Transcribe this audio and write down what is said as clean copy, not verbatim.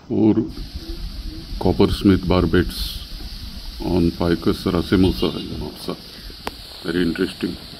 Four coppersmith barbets on Ficus racemosa in Mapusa. Very interesting.